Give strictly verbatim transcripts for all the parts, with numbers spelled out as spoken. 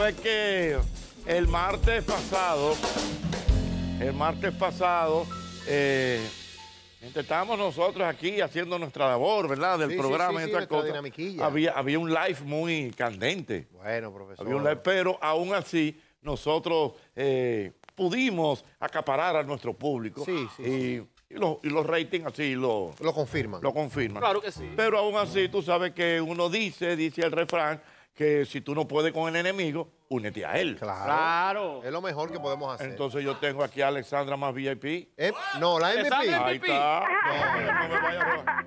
sabes que el martes pasado, el martes pasado, eh, estábamos nosotros aquí haciendo nuestra labor, ¿verdad? Del sí, programa sí, sí, y estas sí, cosas. Había, había un live muy candente. Bueno, profesor. Había un live, pero aún así nosotros eh, pudimos acaparar a nuestro público. Sí, sí. Y, sí. y, lo, y los ratings así lo, lo confirman. Lo confirman. Claro que sí. Pero aún así, tú sabes que uno dice, dice el refrán, que si tú no puedes con el enemigo, únete a él. Claro. Claro. Es lo mejor que podemos hacer. Entonces yo tengo aquí a Alexandra más V I P. Eh, no, la M V P. Ahí está. No, no me vaya a robar.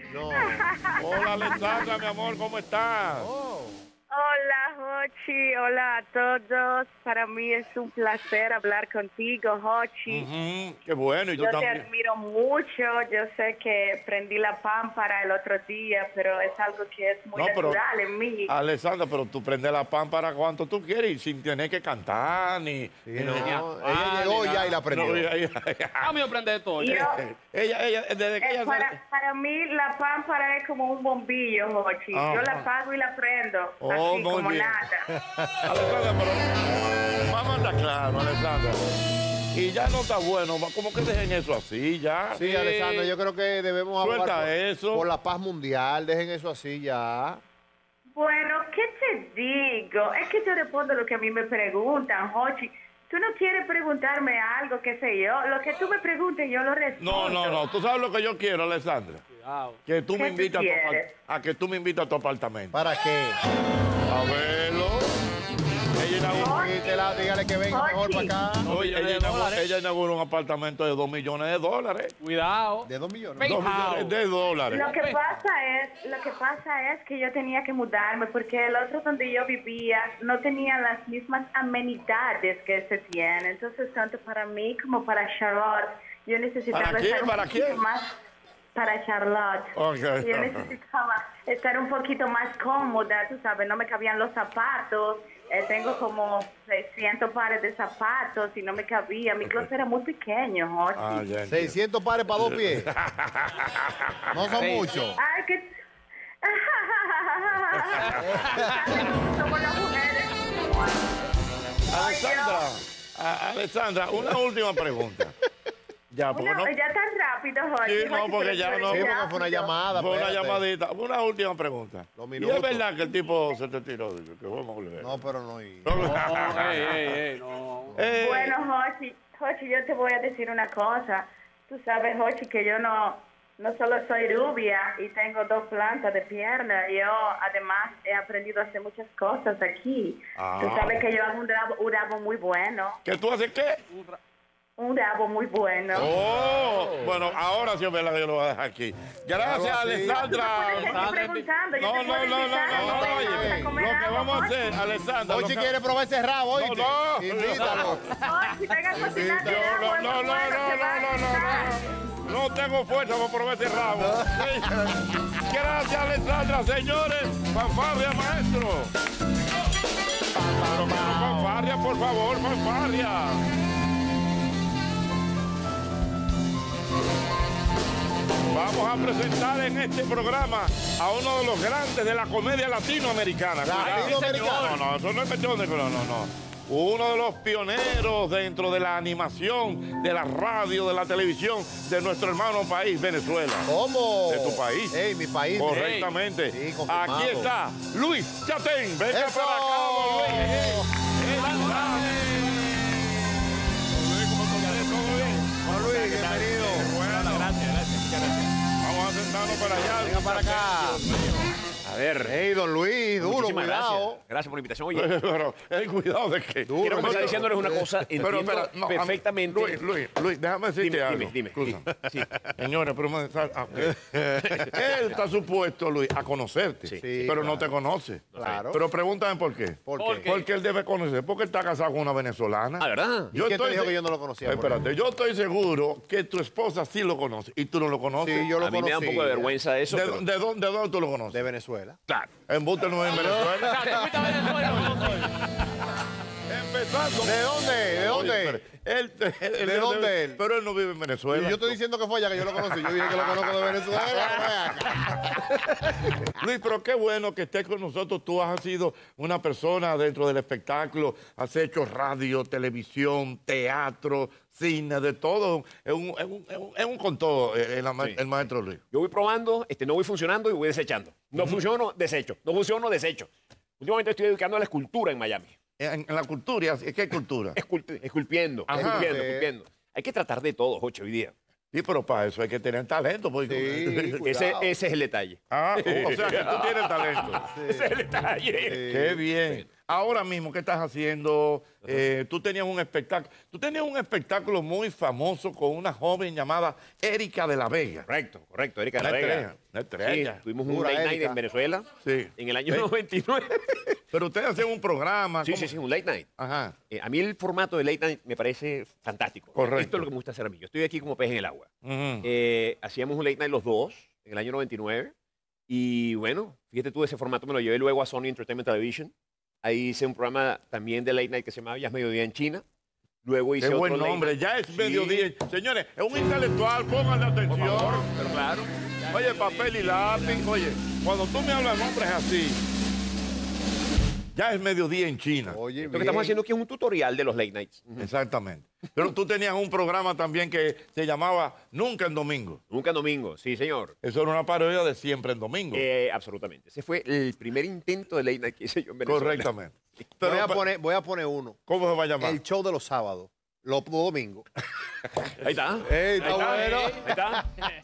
No. Hola Alexandra, mi amor, ¿cómo estás? Oh. Hola, Jochi. Hola a todos. Para mí es un placer hablar contigo, Jochi. Uh-huh. Qué bueno. ¿Y tú Yo también? te admiro mucho. Yo sé que prendí la pámpara el otro día, pero es algo que es muy No, pero, natural en mí. Alexandra, pero tú prendes la pámpara cuanto tú quieres y sin tener que cantar ni... Sí, ni- no, ni- ella llegó ya y la prendió. No, ella, ella, A mí me prende todo. Yo- ella, ella, desde que Eh, ella para, sale- para mí la pámpara es como un bombillo, Jochi. Ah, Yo la ah. apago y la prendo, Oh, así muy como bien. nada. Alexandra, pero vamos a estar claro, Alexandra. Y ya no está bueno, como que dejen eso así, ya. Sí, Alessandra, yo creo que debemos Suelta abogar por, eso. por la paz mundial. Dejen eso así ya. Bueno, ¿qué te digo? Es que te respondo lo que a mí me preguntan, Jochi. Tú no quieres preguntarme algo, qué sé yo. Lo que tú me preguntes, yo lo respondo. No, no, no. Tú sabes lo que yo quiero, Alexandra. Cuidado. Que tú ¿Qué me tú invites a tu, quieres? apart- a que tú me invites a tu apartamento. ¿Para qué? A verlo. Ella inauguró, Dígale, dígale que venga mejor para acá. Dos oye, millones ella de inauguró- dólares. ella inauguró un apartamento de dos millones de dólares. Cuidado. De dos millones. Ven. Dos millones de dólares. Lo que pasa es, lo que pasa es que yo tenía que mudarme porque el otro donde yo vivía no tenía las mismas amenidades que se tiene. Entonces, tanto para mí como para Charlotte, yo necesitaba ¿Para quién? estar un ¿Para poquito quién? más para Charlotte. Ok. Yo necesitaba estar un poquito más cómoda, tú sabes, no me cabían los zapatos. Eh, tengo como seiscientos pares de zapatos y no me cabía. Mi closet era muy pequeño, Jochi. Ah, ya entiendo. seiscientos pares para dos pies. No son Ey. muchos. Ay, que... Somos las mujeres. Alexandra, a- Alexandra, una última pregunta. Ya, porque Una- no, ya tan rápido, Jorge. Sí, no, Jorge, porque pero ya tú no- eres Sí, porque fue una rápido. llamada. fue una espérate. llamadita. Una última pregunta. Dos ¿Y minutos. es verdad que el tipo se te tiró? Digo, que vamos a volver. No, pero no. y- No, ey, ey, ey, no. Eh, Bueno, Jochi, Jochi, yo te voy a decir una cosa. Tú sabes, Jochi, que yo no, no solo soy rubia y tengo dos plantas de pierna. Yo, además, he aprendido a hacer muchas cosas aquí. Ah. Tú sabes que yo hago un rabo, un rabo muy bueno. ¿Que tú haces qué? Un rabo muy bueno. Oh, bueno, ahora sí es verdad que yo lo voy a dejar aquí. Gracias, Claro, sí. Alexandra. Tú me puedes seguir Alexandra, preguntando, yo No, te no, puedo no, no, invitar, no, vamos oye, a comer lo que algo, vamos a Jochi. hacer, Alexandra. lo Ochi que- quiere probar ese rabo, ¿oíste? no. Invítalo. Jochi, venga a cocinar No, tu rabo, no, es no, muy no, bueno, no, te va a no, no, gustar. no, no tengo fuerza para probar ese rabo. Gracias, Alexandra. Señores, fanfarria, maestro. Pero, pero, fanfarria, por favor, fanfarria. Vamos a presentar en este programa a uno de los grandes de la comedia latinoamericana. Cuidado. Latinoamericana. No, no, eso no es cuestión de... No, no, no. Uno de los pioneros dentro de la animación, de la radio, de la televisión, de nuestro hermano país, Venezuela. ¿Cómo? De tu país. Ey, mi país. Correctamente. Sí, confirmado. Aquí está Luis Chatén. Venga ¡Eso! para acá, don Luis. Él está. Don Luis, ¿cómo estás? ¿Todo bien? Juan Luis, bienvenido. Bueno, Gracias, gracias, muchas gracias. vamos a sentarnos para allá. Venga para acá. A ver. Ey, don Luis, duro, muchísimas cuidado. gracias. Gracias por la invitación. Oye, Pero, eh, cuidado de que... Duro, quiero comenzar pero- diciéndoles una cosa. Pero, Entiendo espera, no, a mí- perfectamente. Luis, Luis, Luis, déjame decirte Dime, algo. dime, dime. Excusa. Sí, sí. Señores, pero... me- ah, ok. Él está supuesto, Luis, a conocerte, Sí. Sí, pero no claro. te conoce. Claro. Pero pregúntame por qué. ¿Por ¿Por qué? qué? Porque él debe conocer, porque está casado con una venezolana. Ah, ¿verdad? ¿Y quién te estoy dijo se- que yo no lo conocía? por Espérate, yo estoy seguro que tu esposa sí lo conoce y tú no lo conoces. Sí, yo lo A mí me da un poco de conocía. vergüenza eso. ¿De, pero- de dónde, ¿De dónde tú lo conoces? De Venezuela. Claro. En Buster no es en Venezuela. ¿Tú fuiste a Venezuela o no soy? En empezando. ¿De dónde? ¿De Oye, dónde? pero él, él- ¿De él- dónde él? Pero él no vive en Y Venezuela. yo estoy diciendo que fue allá que yo lo conocí. Yo dije que lo conozco de Venezuela. Luis, pero qué bueno que estés con nosotros. Tú has sido una persona dentro del espectáculo, has hecho radio, televisión, teatro, cine, de todo. Es un, es un, es un, es un con todo eh, el, ama- Sí. el maestro Luis. Yo voy probando, este, no voy funcionando y voy desechando. No funciono, desecho. No funciono, desecho. Últimamente estoy dedicando a la escultura en Miami. En, en la cultura, ¿qué cultura? Esculp- esculpiendo, Ajá. esculpiendo, Ok. esculpiendo. Hay que tratar de todo, Joche, hoy día. Sí, pero para eso hay que tener talento. Porque... Sí, Ese, cuidado. ese es el detalle. Ah, o sea que tú tienes talento. Ese es el detalle. Qué bien. Ahora mismo, ¿qué estás haciendo? Eh, tú tenías un espectáculo. Tú tenías un espectáculo muy famoso con una joven llamada Erika de la Vega. Correcto, correcto, Erika Una de la Vega. estrella, una estrella. Sí, tuvimos un Pura late night Erika. en Venezuela Sí. en el año Sí. noventa y nueve. Pero ustedes hacían un programa. Sí, ¿cómo? sí, sí, un late night. Ajá. Eh, a mí el formato de late night me parece fantástico. Correcto. Esto es lo que me gusta hacer a mí. Yo estoy aquí como pez en el agua. Ujú. Eh, hacíamos un late night los dos en el año noventa y nueve. Y bueno, fíjate tú, ese formato me lo llevé luego a Sony Entertainment Television. Ahí hice un programa también de late night que se llamaba Ya es Mediodía en China. Luego hice Qué otro buen late nombre. night. Ya es Sí, mediodía. Señores, es un intelectual. Pónganle por atención. favor, pero claro. Oye, papel y lápiz. Oye, cuando tú me hablas de nombres así, ya es mediodía en China. Oye, Lo que estamos haciendo aquí es un tutorial de los late nights. Exactamente. Pero tú tenías un programa también que se llamaba Nunca en Domingo. Nunca en domingo, sí, señor. Eso era una parodia de Siempre en Domingo. Eh, absolutamente. Ese fue el primer intento de late night que hice yo en Venezuela. Correctamente. Pero, Voy a, poner, voy a poner uno. ¿cómo se va a llamar? El show de los sábados. Los domingos. Ahí está. Ey, está Ahí bueno. Ahí está.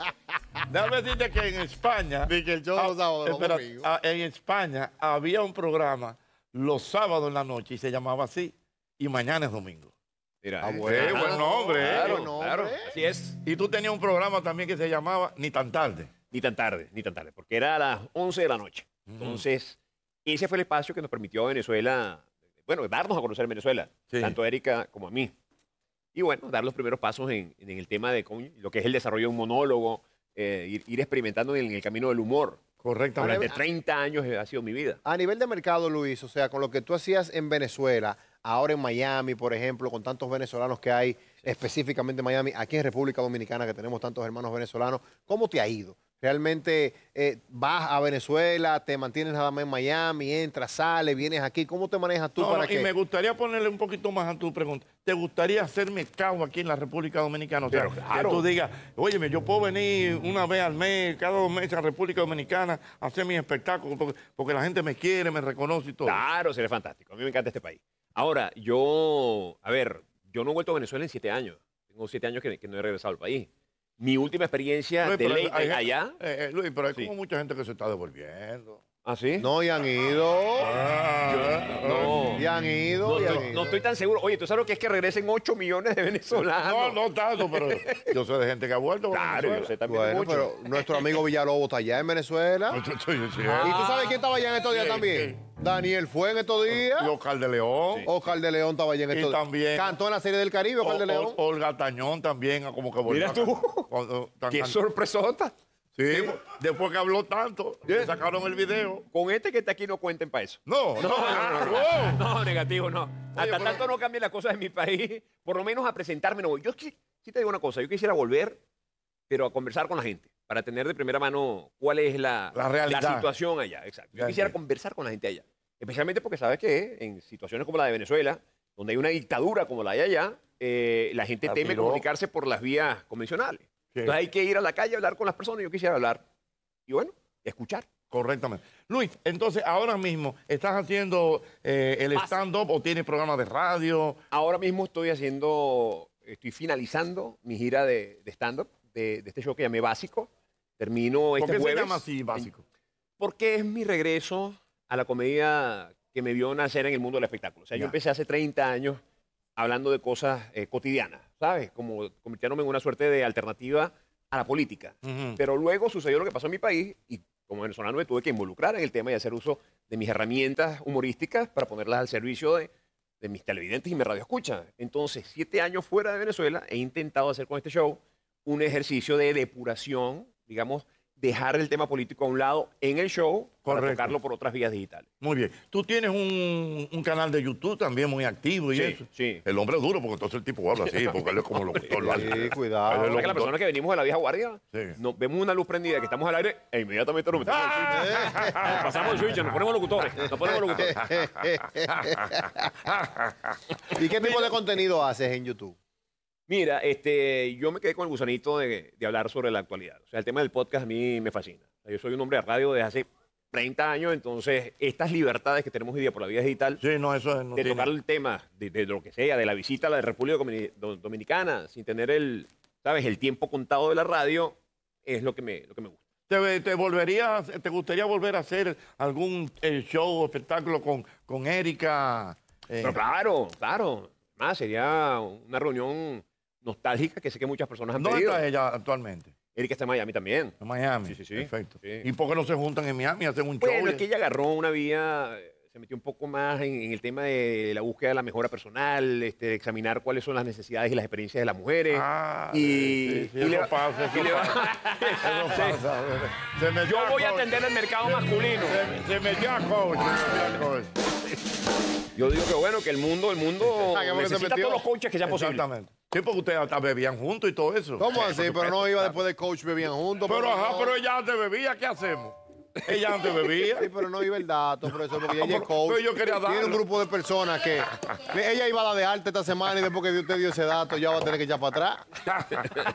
Déjame decirte que en España... Dije el show de los sábados, los espera, domingos. ah, en España había un programa los sábados en la noche y se llamaba así. Y mañana es domingo. Mira, Ah, eh. bueno. Eh, buen nombre, eh. Claro, Buen nombre. claro. Así es. Y tú tenías un programa también que se llamaba Ni tan tarde. Ni tan tarde, ni tan tarde, porque era a las once de la noche. Entonces, ese fue el espacio que nos permitió a Venezuela, bueno, darnos a conocer Venezuela, Sí. tanto a Erika como a mí. Y bueno, dar los primeros pasos en, en el tema de cómo- lo que es el desarrollo de un monólogo, eh, ir, ir experimentando en el camino del humor. Correctamente. Durante treinta años ha sido mi vida. A nivel de mercado, Luis, o sea, con lo que tú hacías en Venezuela, ahora en Miami, por ejemplo, con tantos venezolanos que hay, específicamente en Miami, aquí en República Dominicana, que tenemos tantos hermanos venezolanos, ¿cómo te ha ido? ¿Realmente eh, vas a Venezuela, te mantienes nada más en Miami, entras, sales, vienes aquí? ¿Cómo te manejas tú No, para no, que...? y me gustaría ponerle un poquito más a tu pregunta. ¿Te gustaría hacer mercado aquí en la República Dominicana? O sea, Pero claro. que tú digas, óyeme, yo puedo venir una vez al mes, cada dos meses a la República Dominicana a hacer mis espectáculos porque, porque la gente me quiere, me reconoce y todo. Claro, sería fantástico. A mí me encanta este país. Ahora, yo, a ver, yo no he vuelto a Venezuela en siete años. Tengo siete años que, que no he regresado al país. Mi última experiencia Luis, de pero late hay- night allá. eh, eh, Luis, pero hay Sí. como mucha gente que se está devolviendo. ¿Ah, sí? No, y han ido. Ah, No. Y han ido. No y han estoy, ido. no estoy tan seguro. Oye, ¿tú sabes lo que es que regresen ocho millones de venezolanos? No, no tanto, pero yo sé de gente que ha vuelto. a Claro, yo Venezuela. sé también Bueno, mucho. pero nuestro amigo Villalobos está allá en Venezuela. Yo estoy diciendo. ¿Y tú sabes quién estaba allá en estos días ¿Quién? también? Daniel fue en estos días. Y Oscar de León. Oscar de León estaba allá en Y estos días. también- Cantó en la serie del Caribe, Oscar de O- León. o- Olga Tañón también, como que volvió. Mira a tú. cantar. Cuando tan ¡Qué can- sorpresota! Sí, después que habló tanto, le sacaron el video. Con este que está aquí no cuenten para eso. No, no, no. No, negativo, no. Hasta pero- tanto no cambien las cosas en mi país, por lo menos a presentarme no voy. Yo sí, sí te digo una cosa, yo quisiera volver, pero a conversar con la gente, para tener de primera mano cuál es la, La realidad. situación allá. Exacto. Yo Ya quisiera entiendo. conversar con la gente allá. Especialmente porque sabes que en situaciones como la de Venezuela, donde hay una dictadura como la de allá, eh, la gente La teme tiró. comunicarse por las vías convencionales. Sí. Entonces hay que ir a la calle a hablar con las personas. Yo quisiera hablar y bueno, escuchar. Correctamente. Luis, entonces ahora mismo estás haciendo eh, el Más. stand-up o tienes programas de radio. Ahora mismo estoy haciendo, estoy finalizando mi gira de, de stand-up, de, de este show que llamé Básico. Termino ¿Por este qué se jueves. llama así, básico? Porque es mi regreso a la comedia que me vio nacer en el mundo del espectáculo. O sea, Ya. yo empecé hace treinta años hablando de cosas eh, cotidianas, ¿sabes? Como convirtiéndome en una suerte de alternativa a la política. Ujú. Pero luego sucedió lo que pasó en mi país y como venezolano me tuve que involucrar en el tema y hacer uso de mis herramientas humorísticas para ponerlas al servicio de, de mis televidentes y mi radioescucha. Entonces, siete años fuera de Venezuela, he intentado hacer con este show un ejercicio de depuración, digamos, dejar el tema político a un lado en el show para Correcto. tocarlo por otras vías digitales. Muy bien. Tú tienes un, un canal de YouTube también muy activo y Sí, eso. sí. El hombre es duro, porque entonces el tipo habla así, porque él es como locutor. ¿vale? Sí, Él cuidado. es O sea, que las locutor. personas que venimos de la vieja guardia, Sí. nos vemos una luz prendida, que estamos al aire, e inmediatamente nos metemos el switch. Nos pasamos el switch, nos ponemos locutores. Nos ponemos locutores. ¿Y qué tipo de contenido haces en YouTube? Mira, este, yo me quedé con el gusanito de, de hablar sobre la actualidad. O sea, el tema del podcast a mí me fascina. O sea, yo soy un hombre de radio desde hace treinta años, entonces estas libertades que tenemos hoy día por la vía digital, Sí, no, eso es... No de tiene- tocar el tema de, de lo que sea, de la visita a la República Domini- Do- Dominicana, sin tener el, ¿sabes? El tiempo contado de la radio, es lo que me, lo que me gusta. ¿Te, te volverías, te gustaría volver a hacer algún eh, show o espectáculo con, con Erika? eh, Pero claro, claro. Más sería una reunión nostálgica que sé que muchas personas han ¿Dónde pedido. está ella actualmente? Erika está en Miami también. En Miami. Sí, sí, sí. Perfecto. Sí. ¿Y por qué no se juntan en Miami y hacen un show? Bueno, es que ella agarró una vía, eh, se metió un poco más en, en el tema de la búsqueda de la mejora personal, este, de examinar cuáles son las necesidades y las experiencias de las mujeres. Ah, y, sí, sí, y le eso va- pasa, eso y le va- pasa. Eso pasa. Se metió Yo voy a coach. atender el mercado masculino. Se, se metió a coach. se metió a coach. Yo digo que bueno, que el mundo, el mundo Ah, que porque se necesita metió. todos los coaches que sean posibles. Exactamente. Sí, porque ustedes hasta bebían juntos y todo eso. ¿Cómo así? Pero no iba después de coach, bebían juntos. Pero ajá, no. pero ella antes bebía, ¿qué hacemos? Ella antes bebía. Sí, pero no iba el dato, profesor, porque ella Pero- es coach. pero yo quería Tiene un darlo. grupo de personas que ella iba a dar de alta esta semana y después que usted dio ese dato ya va a tener que echar para atrás.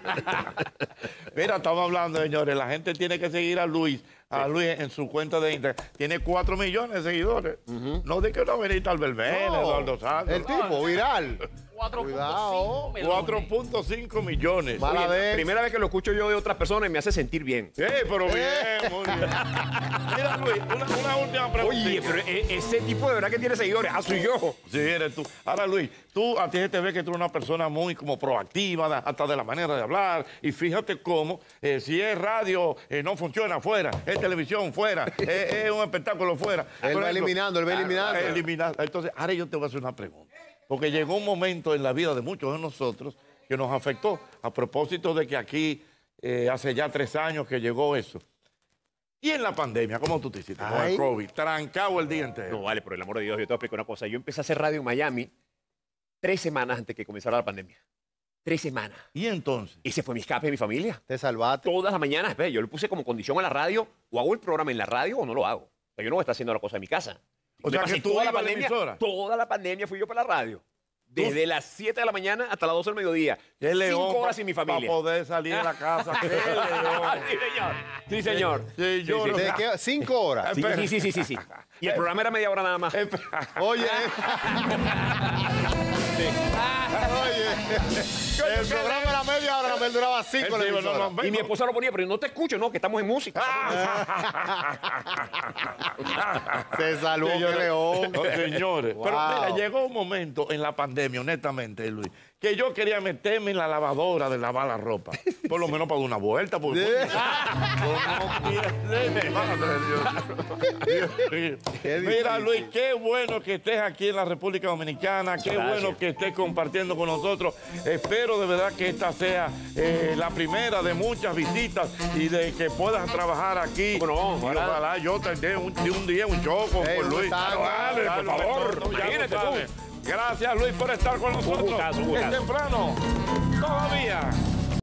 Mira, estamos hablando, señores. La gente tiene que seguir a Luis, a Luis en su cuenta de Instagram. Tiene cuatro millones de seguidores. No de que no venita al Belmel, No, Eduardo Santos. el tipo, viral. Cuidado. cuatro punto cinco millones. Mala Oye, vez. primera vez que lo escucho yo de otras personas y me hace sentir bien. Sí, pero bien, muy bien. Mira, Luis, una, una última pregunta. Oye, pero e- ese tipo de verdad que tiene seguidores. Ah, soy yo. Sí, eres tú. Ahora, Luis, tú a ti se te ve que tú eres una persona muy como proactiva, da- hasta de la manera de hablar. Y fíjate cómo, eh, si es radio, eh, no funciona fuera, es televisión fuera, es, es un espectáculo fuera. Él Por va ejemplo, eliminando, él va ah, eliminando. eliminando. Entonces, ahora yo te voy a hacer una pregunta. Porque llegó un momento en la vida de muchos de nosotros que nos afectó a propósito de que aquí eh, hace ya tres años que llegó eso. Y en la pandemia, ¿cómo tú te hiciste con Ay. el COVID? Trancado el día entero. No, vale, por el amor de Dios, yo te voy a explicar una cosa. Yo empecé a hacer radio en Miami tres semanas antes que comenzara la pandemia. Tres semanas. Y entonces, Ese fue mi escape de mi familia. Te salvaste. Todas las mañanas, ve, yo le puse como condición a la radio, o hago el programa en la radio o no lo hago. O sea, yo no voy a estar haciendo la cosa en mi casa. O Me sea, pasé que tú toda la ibas a la pandemia, emisora. toda la pandemia fui yo para la radio. Desde las siete de la mañana hasta las doce del mediodía. qué león Cinco horas pa- sin mi Para familia. poder salir de la casa. ¡Qué león! Sí, señor. Sí, señor. Sí, yo Sí, no- sí. ¿De qué? ¿Cinco horas? Sí, sí, sí, sí, sí, sí. Y el programa era media hora nada más. Oye. Oye. El programa era media hora, él duraba cinco en la Sí, no, emisora. no, no, Y mi esposa lo ponía, pero no te escucho, no, que estamos en música. Se salvó, qué Señores, león. no, señores. Pero Wow. mira, llegó un momento en la pandemia, honestamente, Luis, que yo quería meterme en la lavadora de lavar la ropa. Por lo menos para dar una vuelta. Porque, no pierde, madre Dios. Dios mío. Qué Mira, difícil. Luis, qué bueno que estés aquí en la República Dominicana. Qué Gracias. bueno que estés compartiendo con nosotros. Espero de verdad que esta sea eh, la primera de muchas visitas y de que puedas trabajar aquí. ¿Cómo no? Y Ojalá. ojalá yo te dé un, de un día un show con, Ey, con un Luis. tango, Dale, por dale, favor, dale, ya lo imagínate tú. sabes. Gracias, Luis, por estar con nosotros. gustazo, un Es gustazo. temprano. Todavía.